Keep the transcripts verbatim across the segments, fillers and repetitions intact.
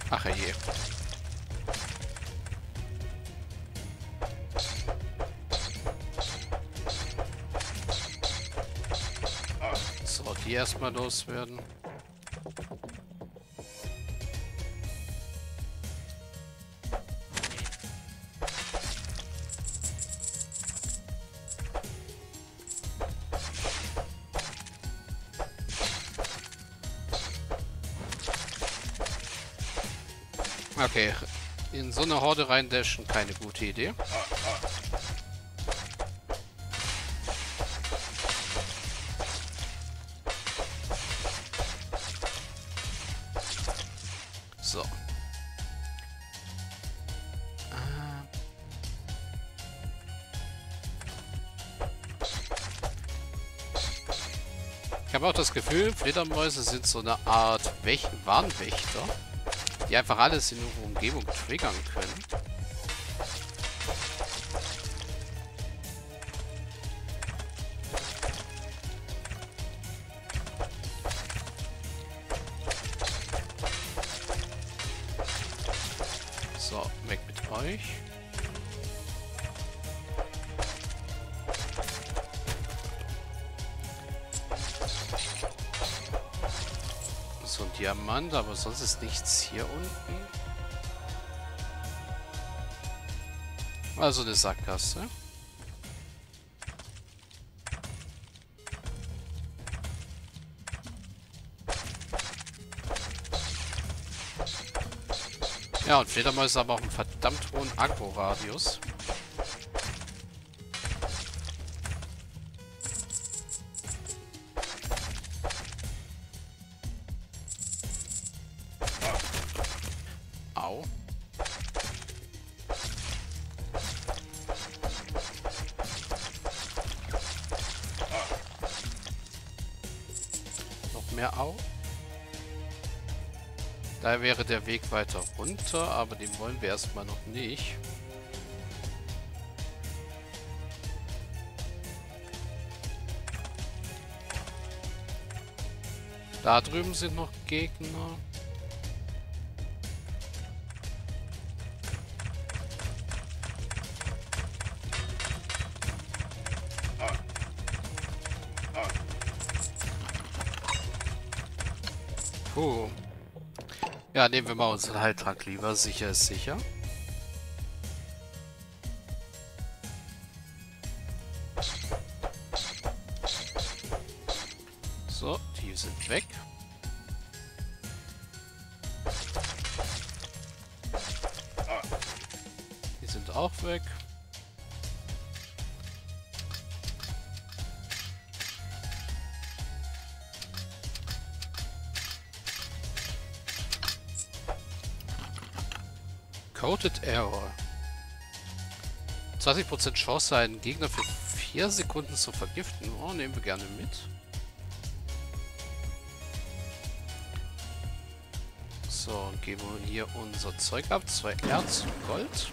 Ach je. So, die erstmal loswerden. Okay, in so eine Horde reindashen, keine gute Idee. So. Ich habe auch das Gefühl, Fledermäuse sind so eine Art Wäch- Warnwächter, die einfach alles in ihrer Umgebung triggern können. So, weg mit euch. So ein Diamant, aber sonst ist nichts hier unten. Also eine Sackgasse. Ja, und Fledermäuse haben auch einen verdammt hohen Agro-Radius. Au. Noch mehr Au. Da wäre der Weg weiter runter, aber den wollen wir erstmal noch nicht. Da drüben sind noch Gegner. Puh. Ja, nehmen wir mal unseren Heiltrank lieber. Sicher ist sicher. So, die sind weg. Die sind auch weg. Coated Error. zwanzig Prozent Chance, einen Gegner für vier Sekunden zu vergiften. Oh, nehmen wir gerne mit. So, und geben wir hier unser Zeug ab. Zwei Erz und Gold.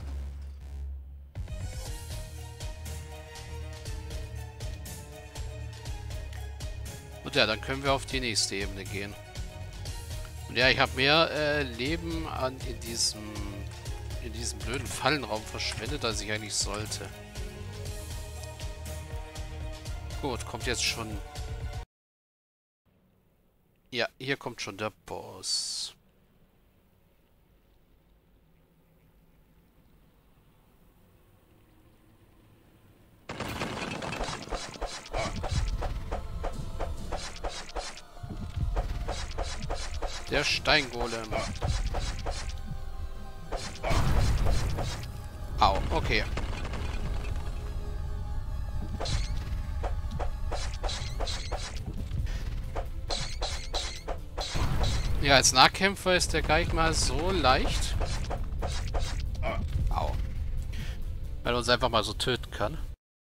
Und ja, dann können wir auf die nächste Ebene gehen. Und ja, ich habe mehr äh, Leben an, in diesem in diesem blöden Fallenraum verschwendet, als ich eigentlich sollte. Gut, kommt jetzt schon... Ja, hier kommt schon der Boss. Der Steingolem. Au, okay. Ja, als Nahkämpfer ist der gar nicht mal so leicht. Au. Weil er uns einfach mal so töten kann.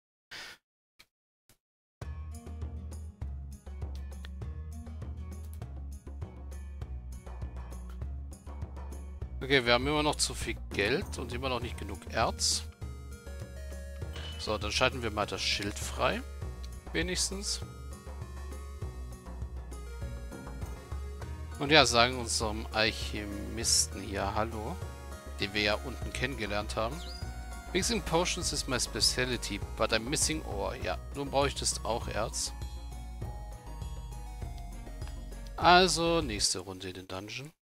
Okay, wir haben immer noch zu viel Geld und immer noch nicht genug Erz. So, dann schalten wir mal das Schild frei. Wenigstens. Und ja, sagen unserem Alchemisten hier Hallo, den wir ja unten kennengelernt haben. Mixing Potions is my specialty, but I'm missing ore. Ja, du bräuchtest auch Erz. Also, nächste Runde in den Dungeon.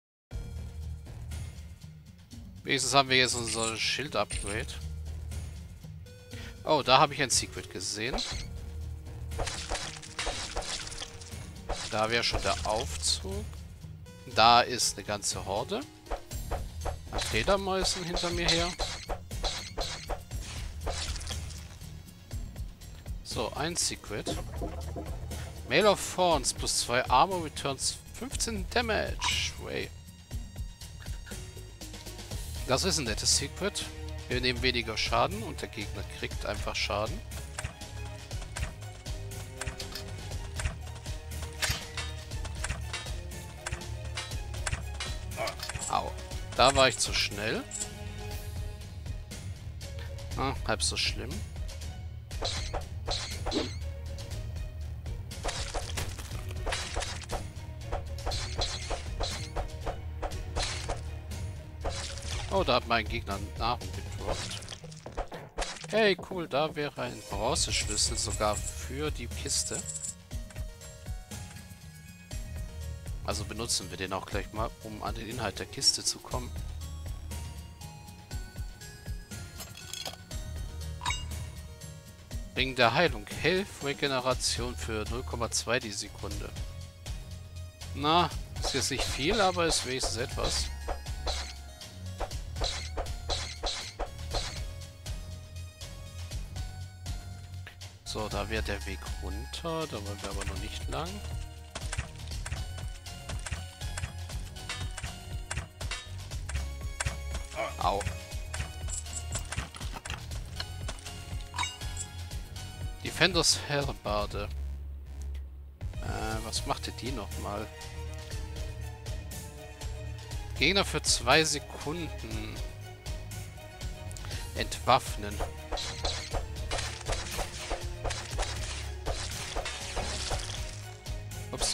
Wenigstens haben wir jetzt unser Schild-Upgrade. Oh, da habe ich ein Secret gesehen. Da wäre schon der Aufzug. Da ist eine ganze Horde an Fledermäusen hinter mir her. So, ein Secret. Mail of Thorns plus zwei Armor returns fünfzehn Damage. Way. Das ist ein nettes Secret. Wir nehmen weniger Schaden und der Gegner kriegt einfach Schaden. Au. Da war ich zu schnell. Ah, halb so schlimm. Oh, da hat mein Gegner Nahrung gedroppt. Hey, cool, da wäre ein Bronzeschlüssel sogar für die Kiste. Also benutzen wir den auch gleich mal, um an den Inhalt der Kiste zu kommen. Ring der Heilung. Health Regeneration für null Komma zwei die Sekunde. Na, ist jetzt nicht viel, aber ist wenigstens etwas. So, da wäre der Weg runter. Da wollen wir aber noch nicht lang. Au. Defenders Hellbarde. Äh, was machte die nochmal? Gegner für zwei Sekunden. Entwaffnen. Ups.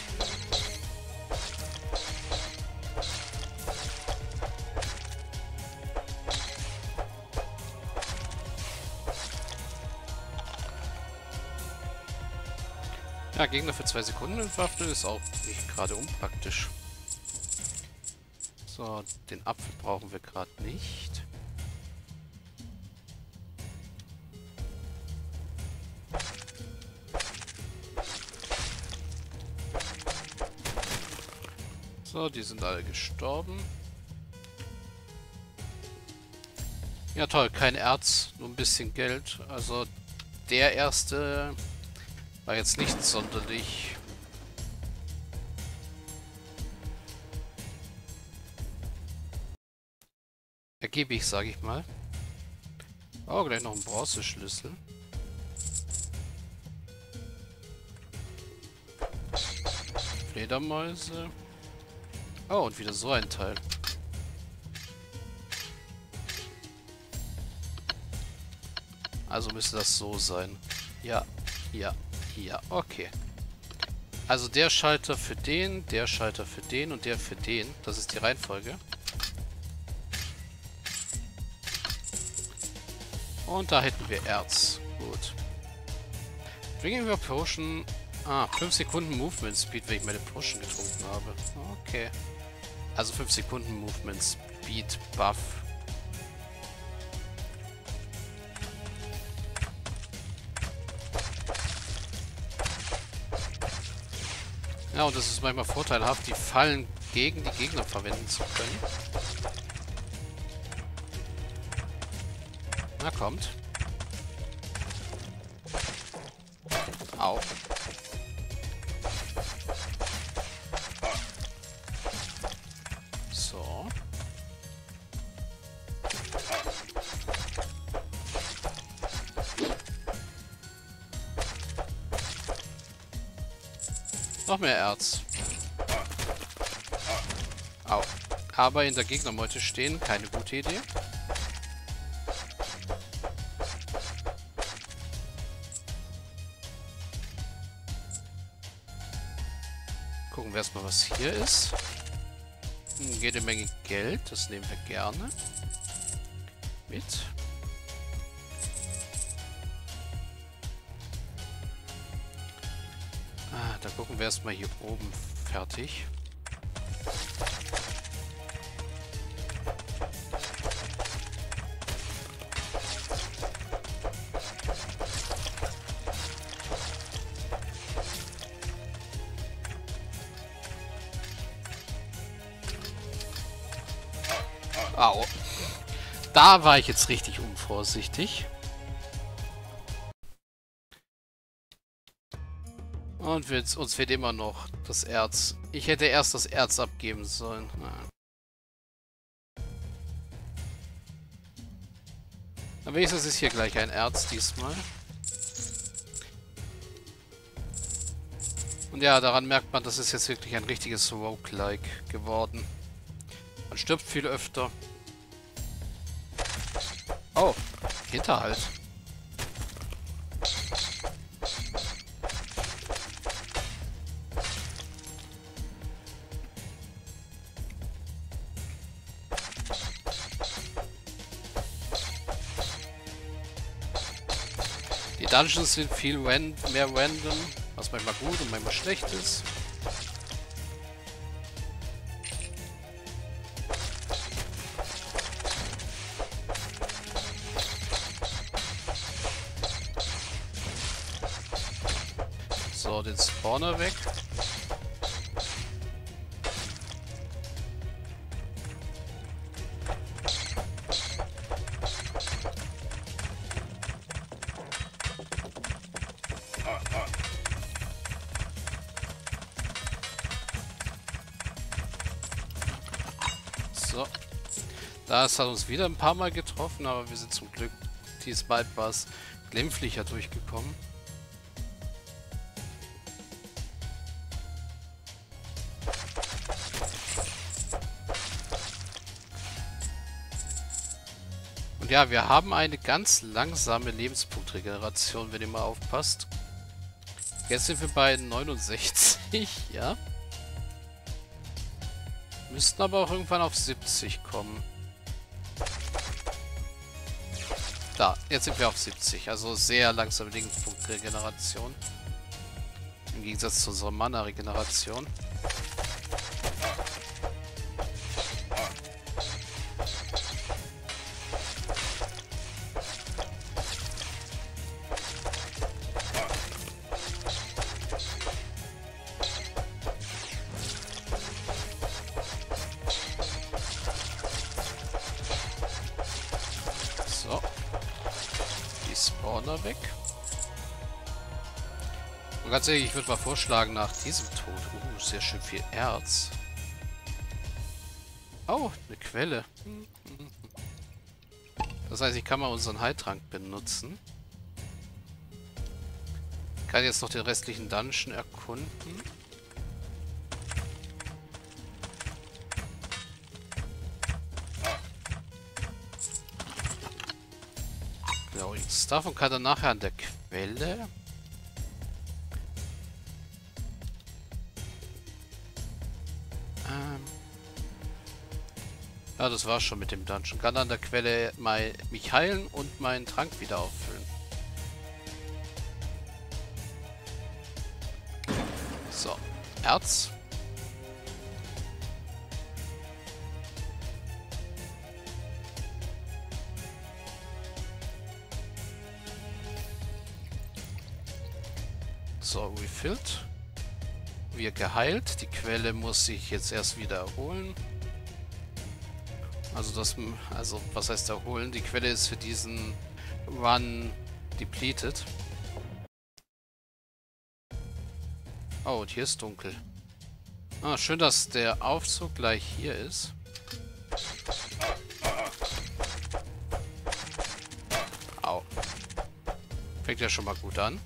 Ja, Gegner für zwei Sekunden entwaffnen ist auch nicht gerade unpraktisch. So, den Apfel brauchen wir gerade nicht. So, die sind alle gestorben. Ja toll, kein Erz, nur ein bisschen Geld. Also der erste war jetzt nicht sonderlich ergiebig, sage ich mal. Oh, gleich noch ein Bronzeschlüssel. Fledermäuse. Oh, und wieder so ein Teil. Also müsste das so sein. Ja, ja, ja, okay. Also der Schalter für den, der Schalter für den und der für den. Das ist die Reihenfolge. Und da hätten wir Erz. Gut. Drinking your Potion. Ah, fünf Sekunden Movement Speed, wenn ich meine Potion getrunken habe. Okay. Also fünf Sekunden Movement Speed Buff. Ja, und das ist manchmal vorteilhaft, die Fallen gegen die Gegner verwenden zu können. Na, kommt. Au. So. Noch mehr Erz. Au. Aber in der Gegnermeute stehen, keine gute Idee. Gucken wir erstmal, was hier ist. Jede Menge Geld, das nehmen wir gerne mit. Ah, dann gucken wir erstmal hier oben fertig. Au. Da war ich jetzt richtig unvorsichtig. Und wir, uns fehlt immer noch das Erz. Ich hätte erst das Erz abgeben sollen. Aber wenigstens ist hier gleich ein Erz diesmal. Und ja, daran merkt man, das ist jetzt wirklich ein richtiges Roguelike geworden. Man stirbt viel öfter. Oh, Hinterhalt. Die Dungeons sind viel ran mehr random, was manchmal gut und manchmal schlecht ist. So, den Spawner weg. So. Das hat uns wieder ein paar Mal getroffen, aber wir sind zum Glück diesmal etwas glimpflicher durchgekommen. Und ja, wir haben eine ganz langsame Lebenspunktregeneration, wenn ihr mal aufpasst. Jetzt sind wir bei neunundsechzig, ja. Müssten aber auch irgendwann auf siebzig kommen. Da, jetzt sind wir auf siebzig. Also sehr langsame Lebenspunktregeneration. Im Gegensatz zu unserer Mana-Regeneration. So. Die Spawner weg. Und ganz ehrlich, ich würde mal vorschlagen, nach diesem Tod. Uh, sehr schön viel Erz. Oh, eine Quelle. Das heißt, ich kann mal unseren Heiltrank benutzen. Ich kann jetzt noch den restlichen Dungeon erkunden. Glowing Stuff und kann dann nachher an der Quelle. Ähm. Ja, das war's schon mit dem Dungeon. Kann an der Quelle mal mich heilen und meinen Trank wieder auffüllen. So, Erz. So, refilled. Wir geheilt. Die Quelle muss sich jetzt erst wieder erholen. Also das, also was heißt erholen? Die Quelle ist für diesen Run depleted. Oh, und hier ist dunkel. Ah, schön, dass der Aufzug gleich hier ist. Au. Fängt ja schon mal gut an.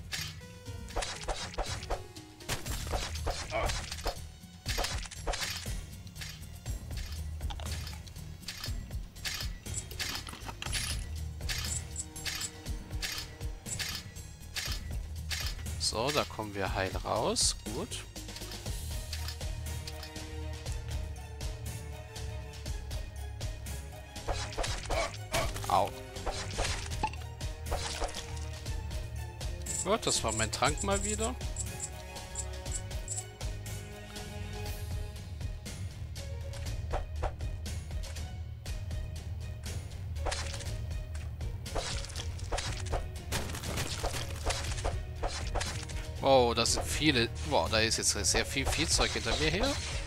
So, da kommen wir heil raus. Gut. Au. Gut, das war mein Trank mal wieder. Oh, das sind viele. Boah, da ist jetzt sehr viel Viehzeug hinter mir her.